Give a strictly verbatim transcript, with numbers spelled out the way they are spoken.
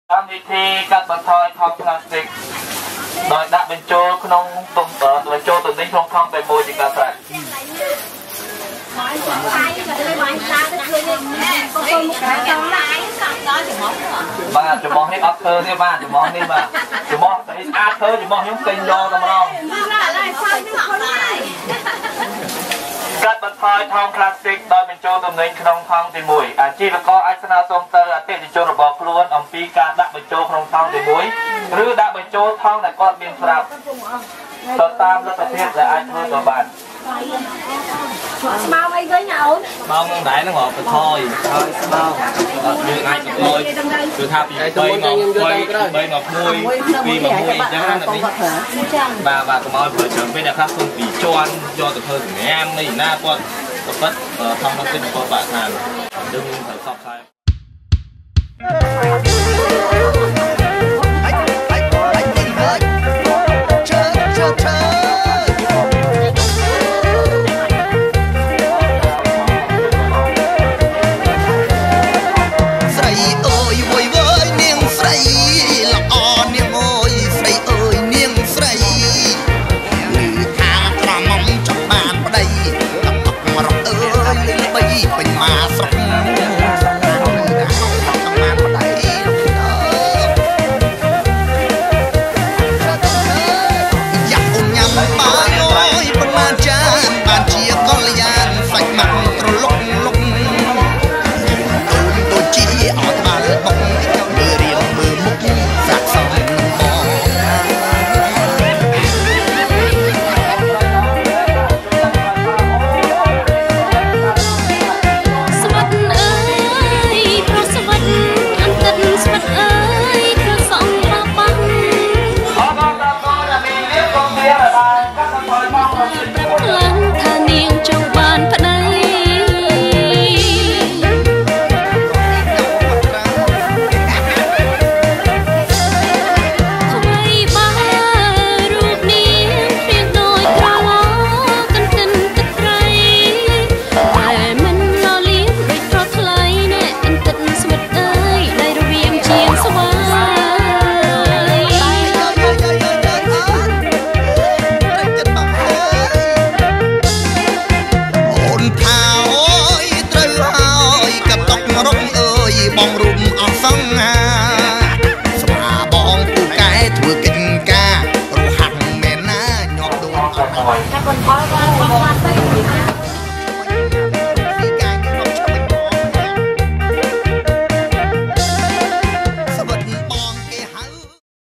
តាមវិធីកាត់បន្ថយថង់ប្លាស្ទិកដោយដាក់បញ្ចូលក្នុងទុំបញ្ចូលទៅនេះក្នុងថង់តែមួយជាការស្រេចបាទចំបោះនេះអត់ធ្វើទេបាទចំបោះនេះបាទចំបោះស្អីស្អាតធ្វើចំបោះខ្ញុំពេញយកតែម្ដងកាត់បន្ថយថង់ប្លាស្ទិកដោយបញ្ចូលទំនិញក្នុងថង់ទីមួយអាជីវករអាចស្នើសុំទៅអតិថិជនរបស់ខ្លួនអំពីការដាក់បញ្ចូលក្នុងថង់ទីមួយឬដាក់បញ្ចូលថង់ដែលគាត់មានស្រាប់ទៅតាមលទ្ធភាពដែលអាចធ្វើទៅបានស្មៅអីវិញអូនស្មៅនឹងដែរហ្នឹងហ៎បន្ថយហើយស្មៅយើងអាចបន្ថយគឺថាពីបីមកបីបីមកមួយពីមកមួយអញ្ចឹងណានេះបាទបាទកុំឲ្យប្រើច្រើនពេកអ្នកខ្លះគុំពីជន់យកទៅធ្វើសម្ញាំនេះណាគាត់ក៏ពិតថងនឹងទឹកគាត់បាក់ខានយើងត្រូវសបផ្សាយ